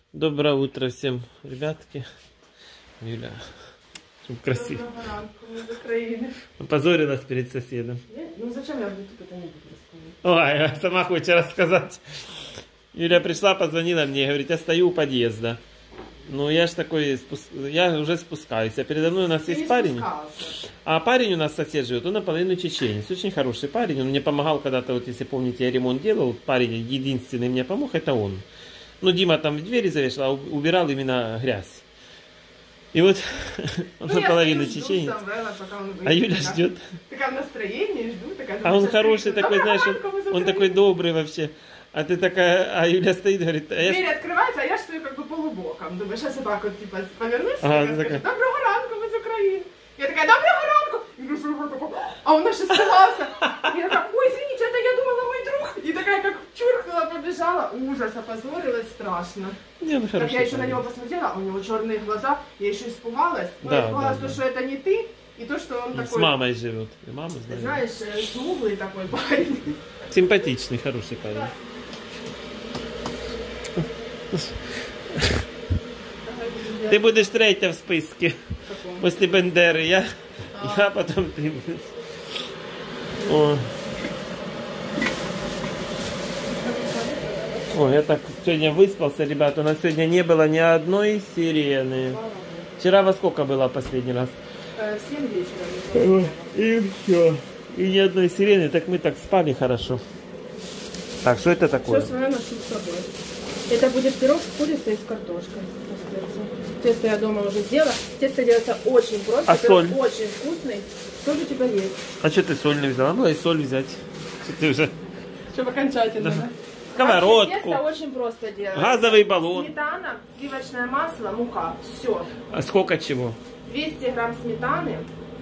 Доброе утро всем, ребятки. Юля, красиво. Позори нас перед соседом. Ну зачем я в YouTube это не буду рассказывать? Ой, я сама хочет рассказать. Юля пришла, позвонила мне, говорит, я стою у подъезда. Ну я ж такой, я уже спускаюсь. А передо мной у нас есть парень. А парень у нас сосед живет, он наполовину чеченец. Очень хороший парень. Он мне помогал когда-то, вот если помните, я ремонт делал. Парень единственный мне помог, это он. Ну, Дима там в двери завешал, а убирал именно грязь. И вот он наполовину чеченец. А Юля ждет. Такая в настроении, жду. А он хороший такой, знаешь, он такой добрый вообще. А ты такая, а Юля стоит, говорит... Дверь открывается, а я стою как бы полубоком. Думаю, сейчас я так вот, типа, повернусь, и скажу, доброго ранку, мы из України. Я такая, доброго ранку. А он аж испугался. Я такая, ой, извините, это я думала мой друг. И такая, как чуркнула, побежала. Ужас, опозорилась, страшно. Не, так я еще на него посмотрела, у него черные глаза. Я еще испугалась. Но да, испугалась то, что это не ты. И то, что он такой... С мамой живет. И мама знает. Знаешь, смуглый такой парень. Симпатичный, хороший парень. Ты будешь третья в списке. После Бендеры. Я потом ты будешь. О. Ой, я так сегодня выспался, ребята. У нас сегодня не было ни одной сирены. Вчера во сколько было последний раз? 7 вечера. И все. И ни одной сирены. Так мы так спали хорошо. Так, что это такое? Все свое ношу с собой. Это будет пирог с курицей и с картошкой. Тесто я дома уже сделала. Тесто делается очень просто. А соль? Очень вкусный. Соль у тебя есть. А что ты соль не взяла? Надо было и соль взять. Что ты уже... Чтобы окончательно, да? Сковородку. Тесто очень просто делается. Газовый баллон. Сметана, сливочное масло, мука. Все. А сколько чего? 200 грамм сметаны,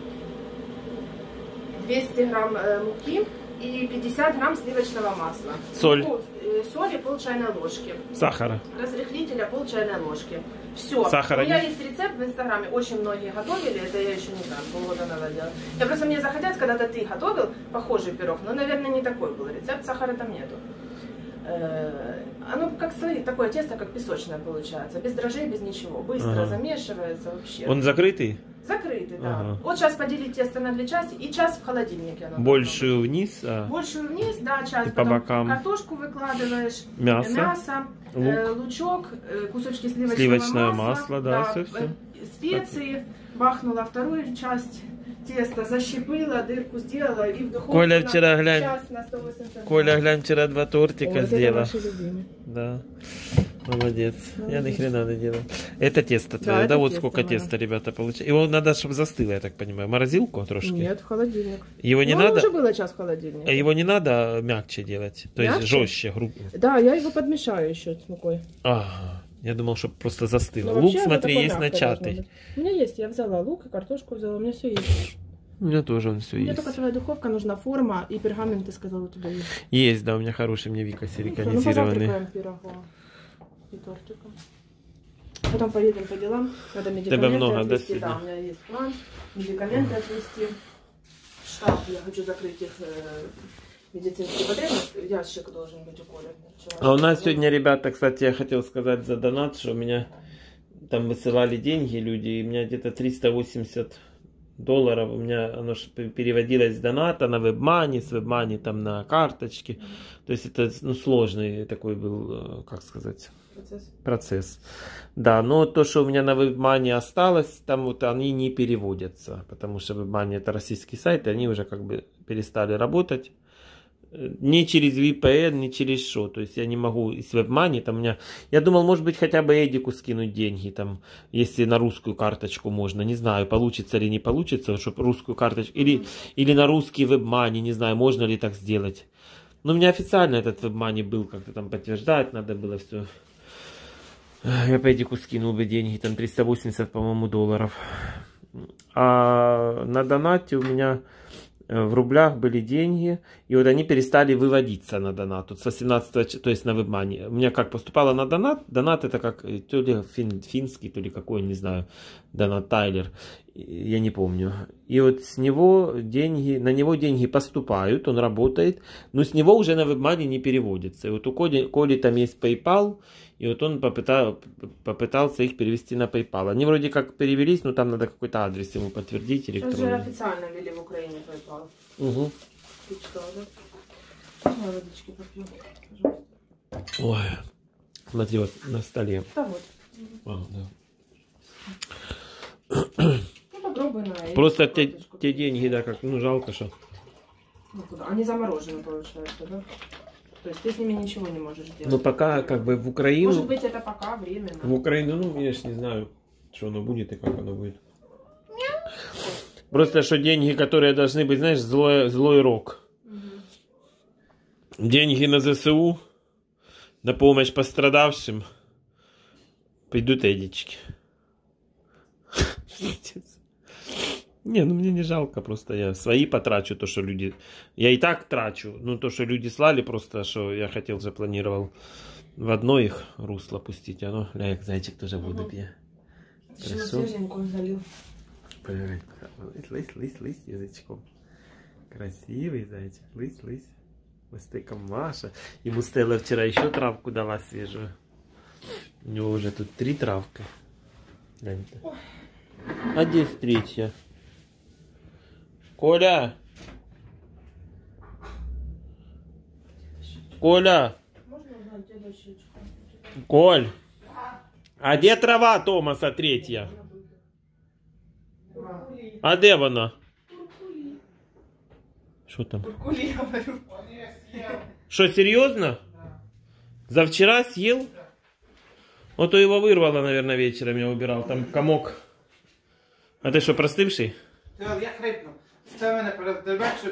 200 грамм муки и 50 грамм сливочного масла. Соль. Соли пол чайной ложки. Сахара. Разрыхлителя пол чайной ложки. Все. Сахара. У меня есть рецепт в инстаграме. Очень многие готовили. Это я еще не знаю, полгода надо делать. Я просто мне захотелось, когда-то ты готовил похожий пирог. Но, наверное, не такой был рецепт. Сахара там нету. Оно как такое тесто, как песочное получается. Без дрожжей, без ничего. Быстро замешивается вообще. Он закрытый? Закрытый, да. Вот сейчас поделить тесто на 2 части и час в холодильнике. Большую вниз? Большую вниз, да, час. И по бокам. Картошку выкладываешь. Мясо. Лучок, кусочки сливочного масла, да, все. Специи. Бахнула вторую часть. Тесто защипила, дырку сделала и в духовку. Коля вчера, глянь, на 180. Коля, глянь, вчера 2 тортика сделал. Это наши любимые. Да. Молодец. Я ни хрена не делал. Это тесто твое, да? Вот сколько теста, ребята, получается. Его надо, чтобы застыло, я так понимаю. Морозилку трошки? Нет, в холодильник. Его не надо? уже было час в холодильнике. Его не надо мягче делать? То есть жестче, грубо? Да, я его подмешаю еще с мукой. Ага. Я думал, чтобы просто застыло. Но лук, смотри, есть начатый. У меня есть, я взяла лук и картошку взяла, у меня все есть. У меня тоже он все есть. Мне только твоя духовка нужна, форма и пергамент, ты сказала, у тебя есть. Есть, да, у меня хороший, мне Вика Ну, силиконизированный. пирогом и тортиком. Потом поедем по делам, надо медикаменты Тебя много, отвезти. да, у меня есть план, медикаменты отвезти. Штаб, я хочу закрыть их медицинские потребности, ящик должен быть у Коли. А у нас сегодня, ребята, кстати, я хотел сказать за донат, что у меня там высылали деньги люди, и у меня где-то $380. У меня оно переводилось с доната на WebMoney, с WebMoney там на карточки. То есть это сложный такой был, как сказать, процесс. Да, но то, что у меня на WebMoney осталось, там вот они не переводятся, потому что WebMoney это российский сайт, и они уже как бы перестали работать. Не через VPN, не через что. То есть я не могу из WebMoney. Там у меня... Я думал, может быть, хотя бы Эдику скинуть деньги. Там, если на русскую карточку можно. Не знаю, получится или не получится, чтобы русскую карточку. Или на русский WebMoney. Не знаю, можно ли так сделать. Но у меня официально этот WebMoney был. Как-то там подтверждать надо было все. Я по Эдику скинул бы деньги. Там 380, по-моему, $. А на донате у меня... В рублях были деньги, и вот они перестали выводиться на донат. Вот с 18, то есть на WebMoney. У меня как поступало на донат. Донат это как то ли финский, то ли какой, не знаю, донат Тайлер. Я не помню. И вот с него деньги, на него деньги поступают, он работает, но с него уже на WebMoney не переводится. И вот у Коли там есть PayPal, И вот он попытался их перевести на PayPal. Они вроде как перевелись, но там надо какой-то адрес ему подтвердить электронный. Сейчас же официально ввели в Украине PayPal. Угу. Пичка, да? Я водички попью, пожалуйста. Ой, смотри, вот на столе. Да вот. А, Ну попробуй на. Просто те деньги, да, как, ну жалко, что. Ну, куда? Они заморожены, получается, да? То есть ты с ними ничего не можешь делать. Ну пока как бы в Украину. Может быть это пока временно. В Украину, ну я ж не знаю, что оно будет и как оно будет. Просто что деньги, которые должны быть, знаешь, злой рок. Угу. Деньги на ЗСУ, на помощь пострадавшим, пойдут Эдички. Не, ну мне не жалко, просто я свои потрачу, то, что люди... Я и так трачу, но то, что люди слали, просто, что я хотел, запланировал в одно их русло пустить, а ну, ляг, зайчик тоже воду пьет. Хорошо. Залил. Лысь язычком. Красивый зайчик, лысь. Мастыком Маша. Ему Стелла вчера еще травку дала свежую. У него уже тут 3 травки. А здесь 3-я. Коля! Коля! Коль! А где трава Томаса 3-я? А где вона? Что там? Куркули, говорю. Что, серьезно? За вчера съел? Вот то его вырвало, наверное, вечером я убирал. Там комок. А ты что, простывший? Я хрипну. Це мене передбачу.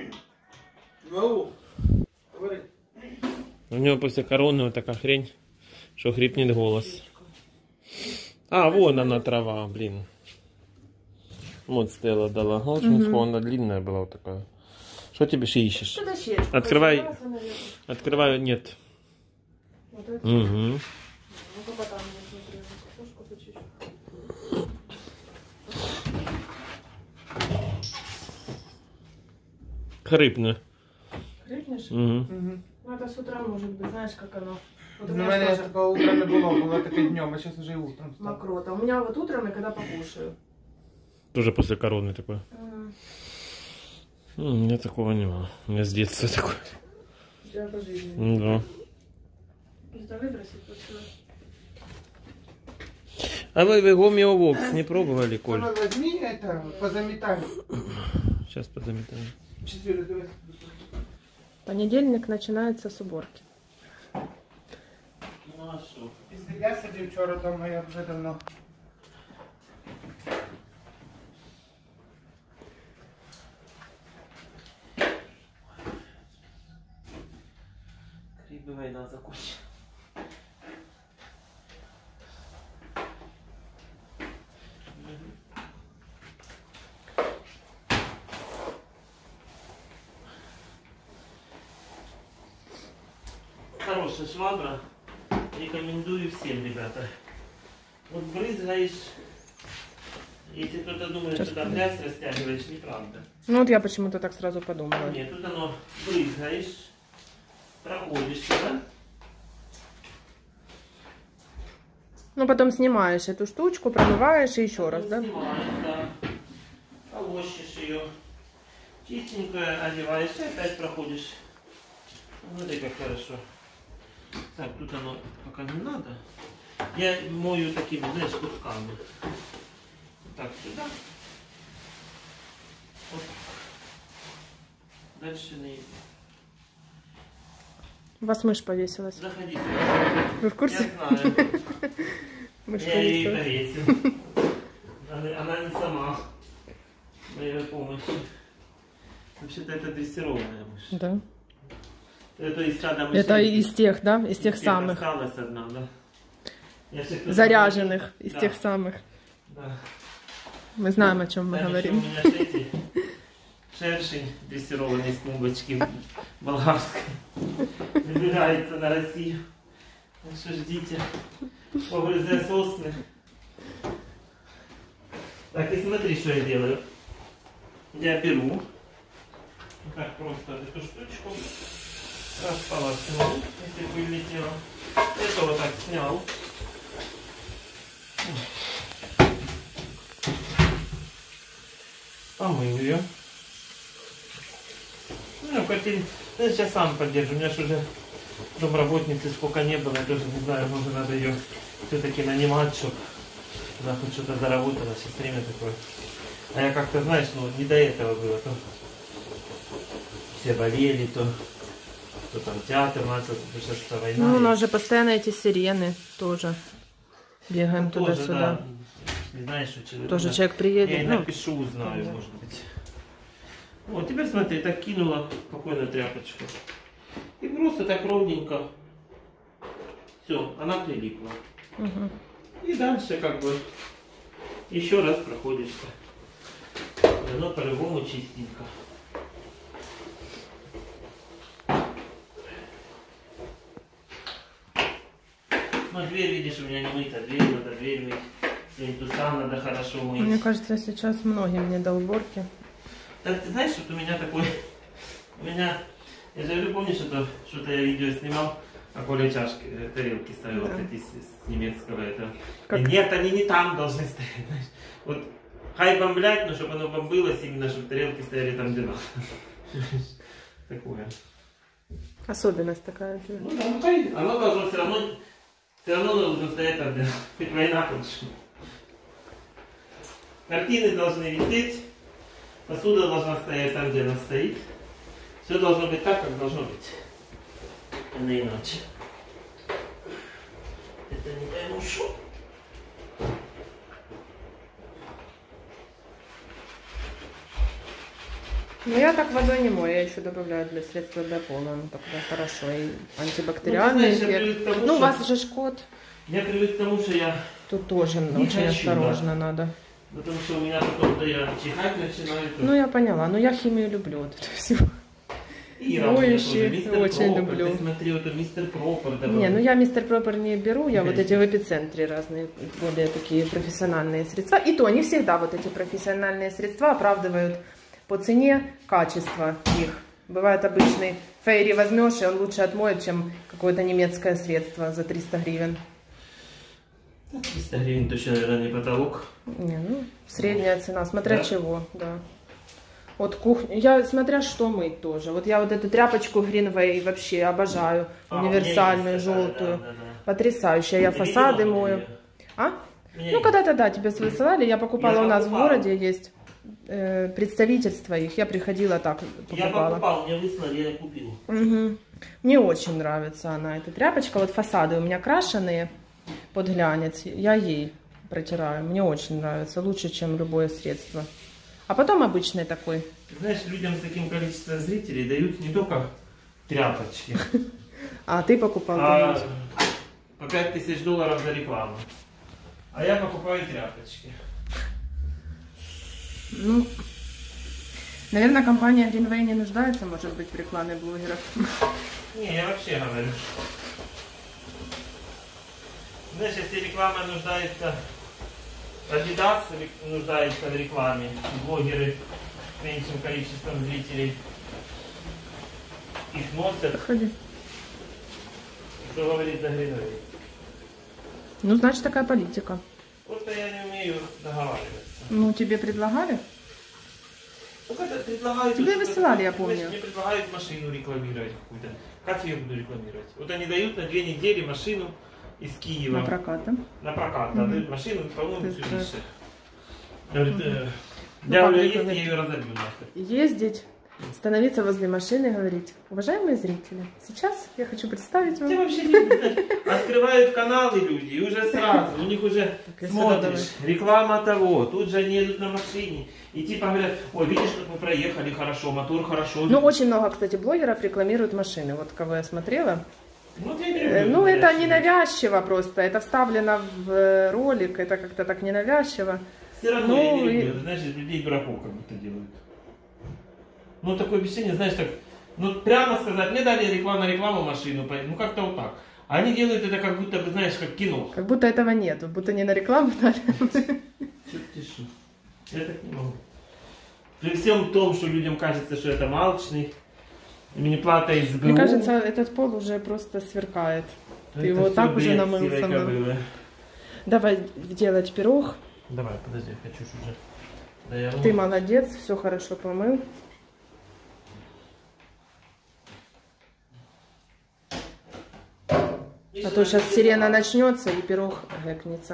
У него после короны вот такая хрень, что хрипнет голос. А, вон она трава, блин. Вот Стелла дала. Она длинная была вот такая. Что тебе ищешь? Открывай. Открываю, нет. Вот это? Угу. Ну-ка потом я смотрю, картошку почищу. Хрипне. Хрипнешь? Угу. Ну это с утра может быть, знаешь, как оно. Вот у У меня мене тоже такого утра не було таке днем, а зараз вже і утром стало. мокрота. У меня вот утром и когда покушаю. Тоже после короны такое. У меня такого не было. У меня с детства такое. У тебя по жизни. Да. Это выбросить вот А вы гомеовокс не пробовали, Коль? Возьми это, позаметай. Сейчас позаметаем. 4, давай. Понедельник начинается с уборки. Ну а что? Я сидів вчора вдома, я вже давно. Крик война закончена. Хорошая швабра. Рекомендую всем, ребята. Вот брызгаешь. Если кто-то думает, что там грязь растягиваешь, неправда. Ну вот я почему-то так сразу подумала. Нет, тут оно брызгаешь, проходишь сюда. Ну потом снимаешь эту штучку, промываешь и еще раз, да? Снимаешь, да. Полощешь ее. Чистенькая одеваешь и опять проходишь. Смотри, как хорошо. Так, тут оно пока не надо. Я мою такими, знаешь, кусками. Так, сюда. Вот. Дальше на... У вас мышь повесилась. Заходи. Вы в курсе? Я знаю. Мышь Я ее повесилась. повесил. Она не сама. Моей помощи. Вообще-то это дрессированная мышь. Да. Это из стада мышей. Это из тех, да? Из тех самых. Осталась одна, да. Заряженных. Из да. тех самых. Да. Мы знаем, о чем мы Там говорим. еще у меня эти шершень дрессированный с клумбочки болгарской. Выбирается на Россию. Так что ждите. Погрызая сосны. Так, и смотри, что я делаю. Я беру вот так просто эту штучку, Располоснул, если вылетело. Это вот так снял. Помыл ее. Ну, котель, я сейчас сам поддержу. У меня же уже домработницы сколько не было, я тоже не знаю, может надо ее все-таки нанимать, чтобы она хоть что-то заработала. Сейчас время такое. А я как-то, знаешь, ну не до этого было. То все болели, то там театр начал, потому что война. Ну, у нас же постоянно эти сирены тоже. Бегаем Ну, туда-сюда. Да. Не знаешь, что человек... Тоже человек приедет. Я ей ну, напишу, узнаю, да. может быть. Вот, теперь смотри, так кинула спокойно тряпочку. И просто так ровненько. Все, она прилипла. Угу. И дальше как бы еще раз проходишься. И оно по-любому чистенько. Ну, дверь, видишь, у меня не мыта. Надо дверь мыть. Индусан надо хорошо мыть. Мне кажется, сейчас многим не до уборки. Так, ты знаешь, вот у меня такой... У меня... Я же говорю, помнишь, что-то я видео снимал, а Коля чашки, тарелки ставил, да. вот эти с немецкого этого. Как... Нет, они не там должны стоять, знаешь. Вот хай бомблять, но чтобы оно бомбилось, именно чтобы тарелки стояли там, где надо. Такое. Особенность такая. Ну да, ну хай, оно должно все равно должно стоять там, где хоть война кончится. Картины должны висеть, посуда должна стоять там, где она стоит. Все должно быть так, как должно быть. А не иначе. Это не пойму, что. Ну я так водой не мою, я еще добавляю для средства для пола, ну тогда хорошо. И антибактериальный эффект. Ну, у вас же кот. Я привык к тому, что я... Тут тоже не очень хочу, осторожно да. надо. Потому что у меня потом-то я чихать начинаю. Ну я поняла, но я химию люблю вот это все. И моющие очень люблю. Ты смотри, вот мистер Пропер. Не, ну я мистер Пропер не беру, я вот эти в эпицентре разные, более такие профессиональные средства. И то не всегда вот эти профессиональные средства оправдывают по цене качество их. Бывает обычный Фейри возьмешь, и он лучше отмоет, чем какое-то немецкое средство за 300 гривен. 300 гривен точно, наверное, не потолок. Не, ну, средняя цена, смотря да? чего, да. Вот кухня, я смотря что мыть тоже. Вот я вот эту тряпочку Greenway вообще обожаю, универсальную, желтую. Да. Потрясающая, я фасады мою. А? Ну, когда-то, да, тебе высылали, я покупала, у нас в городе есть представительство их, я приходила так, покупала. Я покупал, мне выслали, я купил. Угу. Мне очень нравится она, эта тряпочка, вот фасады у меня крашеные под глянец, я ей протираю, мне очень нравится, лучше, чем любое средство. А потом обычный такой. Знаешь, людям с таким количеством зрителей дают не только тряпочки, а ты покупал? А по $5000 за рекламу. А я покупаю тряпочки. Ну, наверное, компания Greenway не нуждается, может быть, в рекламе блогеров. Не, я вообще говорю. Знаешь, если реклама нуждается, Adidas нуждается в рекламе, блогеры с меньшим количеством зрителей их носят. Ходи. Что говорит за Greenway? Ну, значит, такая политика. Просто я не умею договариваться. Ну, тебе предлагали? Ну, когда предлагают... Тебе высылали, я помню. Мне предлагают машину рекламировать какую-то. Как я буду рекламировать? Вот они дают на 2 недели машину из Киева. На прокат, да? На прокат, да, дают машину, по-моему, Ты все знаешь. лишь. Говорит, Ну, я как говорю, если рекламировать? я ее разобью нахуй. Ездить, становиться возле машины и говорить: уважаемые зрители, сейчас я хочу представить Ты вам... вообще не знаешь. Открывают каналы люди, и уже сразу, у них уже Так, смотришь, реклама того, тут же они едут на машине. И типа говорят, ой, видишь, как мы проехали хорошо, мотор хорошо. Ну, очень много, кстати, блогеров рекламируют машины. Вот кого я смотрела. Вот я не люблю Ну, это навязчиво. ненавязчиво просто. Это вставлено в ролик, это как-то так ненавязчиво. Все равно Ну, я не и- люблю, знаешь, людей дураков как будто делают. Ну, такое объяснение, знаешь, так, ну, прямо сказать, мне дали рекламу машину, ну, как-то вот так. А они делают это как будто, бы, знаешь, как кино. Как будто этого нет, будто не на рекламу дали. Чё ты тише? Я так не могу. При всем том, что людям кажется, что это малчный, Мне плата из СБУ. Мне кажется, этот пол уже просто сверкает. Ты его всё так уже бред намыл сивой сама. кобылы. Давай делать пирог. Давай, подожди, хочу ж уже. Да я Ты молодец, все хорошо помыл. А то сейчас сирена начнется и пирог гэкнется.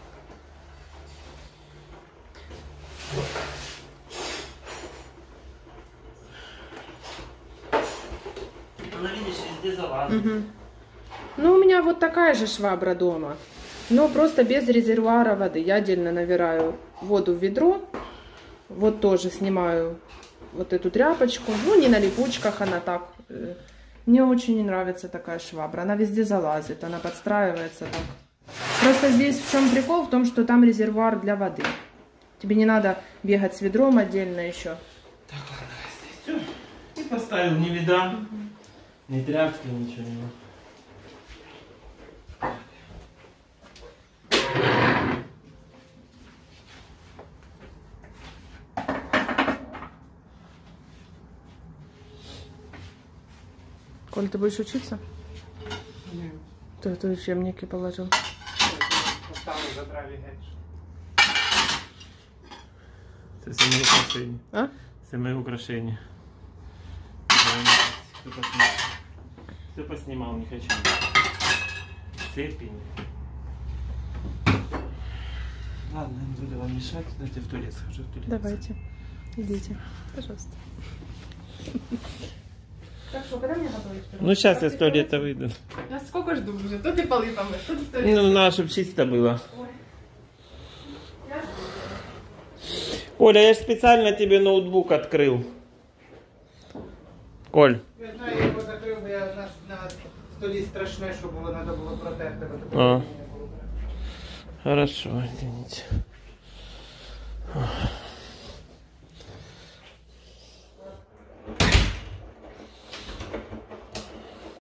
Она, видишь, везде залазит. Угу. Ну, у меня вот такая же швабра дома, но просто без резервуара воды. Я отдельно набираю воду в ведро, вот тоже снимаю вот эту тряпочку. Ну, не на липучках она так. Мне очень не нравится такая швабра. Она везде залазит, она подстраивается так. Просто здесь в чем прикол? В том, что там резервуар для воды. Тебе не надо бегать с ведром отдельно еще. Так, ладно, здесь все. И поставил, не вида. Ни тряпки, ничего не надо. Коль, ты будешь учиться? Ні. Ты учебники положил. Поставив за траві геть. Это все мои украшения. А? Все мои украшения. Все поснимал, не хочу. Цепи. Ладно, не буду вам мешать. Давайте в туалет схожу. В туалет. Давайте, идите, пожалуйста. Так что, когда мне готовить пирог? Ну, сейчас я с туалета выйду. Я сколько жду уже? То ты полы помышь, то ты в туалет. Ну, надо, чтобы чисто было. Ой. Я жду. Оля, я же специально тебе ноутбук открыл. Коль. Я знаю, я його закрив, бо я на столі страшне, що було, треба було протерти. бо таке А. не було. Хорошо, извините.